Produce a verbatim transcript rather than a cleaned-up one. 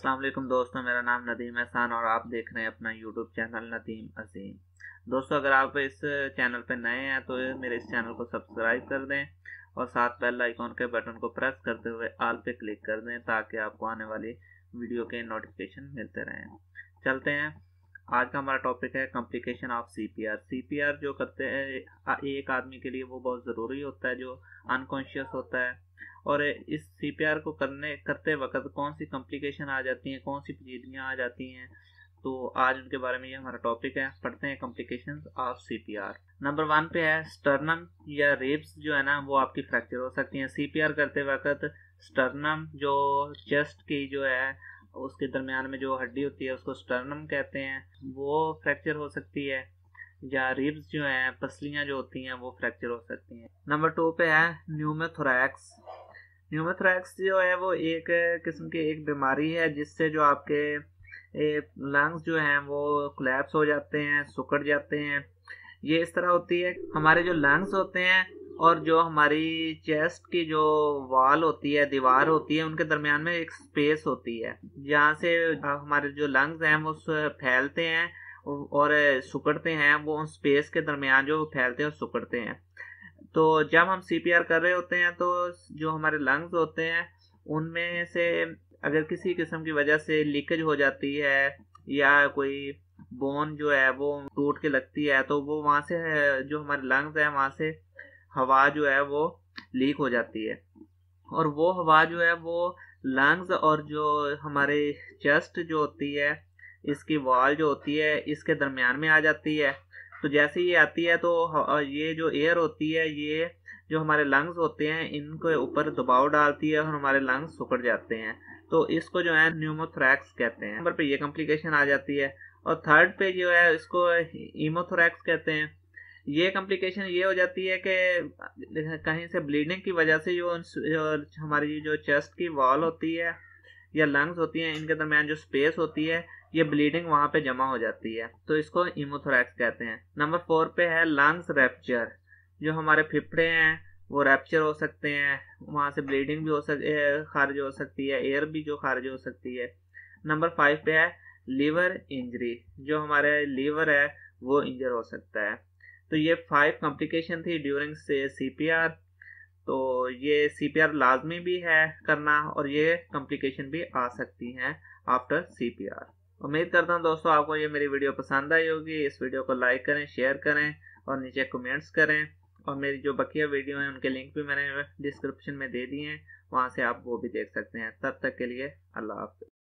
अस्सलाम वालेकुम दोस्तों, मेरा नाम नदीम एहसान और आप देख रहे हैं अपना यूट्यूब चैनल नदीम अजीम। दोस्तों, अगर आप इस चैनल पर नए हैं तो मेरे इस चैनल को सब्सक्राइब कर दें और साथ बेल आइकॉन के बटन को प्रेस करते हुए ऑल पे क्लिक कर दें ताकि आपको आने वाली वीडियो के नोटिफिकेशन मिलते रहें। चलते हैं, आज का हमारा टॉपिक है कॉम्प्लिकेशन ऑफ सीपीआर। सीपीआर जो करते हैं एक आदमी के लिए वो बहुत ज़रूरी होता है जो अनकॉन्शियस होता है, और इस सीपीआर को करने करते वक्त कौन सी कॉम्प्लिकेशन आ जाती हैं, कौन सी पेचीदगियाँ आ जाती हैं, तो आज उनके बारे में ये हमारा टॉपिक है। पढ़ते हैं complications of CPR. Number one पे है स्टर्नम या रिब्स जो है ना वो आपकी फ्रैक्चर हो सकती हैं सीपीआर करते वक्त। स्टर्नम जो चेस्ट की जो है उसके दरमियान में जो हड्डी होती है उसको स्टर्नम कहते हैं, वो फ्रैक्चर हो सकती है, या रिब्स जो हैं पसलियां जो होती हैं वो फ्रैक्चर हो सकती हैं। नंबर टू पे है न्यूमोथोरैक्स। न्यूमोथोरैक्स जो है वो एक किस्म की एक बीमारी है जिससे जो आपके लंग्स जो हैं वो कोलैप्स हो जाते हैं, सुकड़ जाते हैं। ये इस तरह होती है, हमारे जो लंग्स होते हैं और जो हमारी चेस्ट की जो वॉल होती है, दीवार होती है, उनके दरमियान में एक स्पेस होती है जहाँ से हमारे जो लंग्स हैं वो फैलते हैं और सुकड़ते हैं। वो उन स्पेस के दरमियान जो फैलते हैं और सुकड़ते हैं। तो जब हम सीपीआर कर रहे होते हैं तो जो हमारे लंग्स होते हैं उनमें से अगर किसी किस्म की वजह से लीकेज हो जाती है या कोई बोन जो है वो टूट के लगती है तो वो वहाँ से जो हमारे लंग्स है वहाँ से हवा जो है वो लीक हो जाती है, और वो हवा जो है वो लंग्स और जो हमारे चेस्ट जो होती है इसकी वॉल जो होती है इसके दरमियान में आ जाती है। तो जैसे ये आती है तो ये जो एयर होती है ये जो हमारे लंग्स होते हैं इनके ऊपर दबाव डालती है और हमारे लंग्स सुकड़ जाते हैं। तो इसको जो है न्यूमोथोरैक्स कहते हैं। नंबर पे ये कॉम्प्लिकेशन आ जाती है। और थर्ड पे जो है इसको हीमोथोरैक्स कहते हैं। ये कॉम्प्लिकेशन ये हो जाती है कि कहीं से ब्लीडिंग की वजह से जो, जो हमारी जो चेस्ट की वॉल होती है या लंग्स होती हैं इनके दरमियान जो स्पेस होती है ये ब्लीडिंग वहां पे जमा हो जाती है, तो इसको हीमोथोरैक्स कहते हैं। नंबर फोर पे है लंग्स रैप्चर। जो हमारे फेफड़े हैं वो रैप्चर हो सकते हैं, वहां से ब्लीडिंग भी हो सकती है, खारिज हो सकती है, एयर भी जो खारिज हो सकती है। नंबर फाइव पे है लीवर इंजरी। जो हमारे लीवर है वो इंजर हो सकता है। तो ये फाइव कॉम्प्लिकेशन थी ड्यूरिंग से सीपीआर। तो ये सीपीआर लाजमी भी है करना और ये कॉम्प्लिकेशन भी आ सकती हैं आफ्टर सीपीआर। उम्मीद करता हूँ दोस्तों आपको ये मेरी वीडियो पसंद आई होगी। इस वीडियो को लाइक करें, शेयर करें और नीचे कमेंट्स करें, और मेरी जो बकिया वीडियो हैं उनके लिंक भी मैंने डिस्क्रिप्शन में दे दिए हैं, वहाँ से आप वो भी देख सकते हैं। तब तक के लिए अल्लाह हाफ़िज़।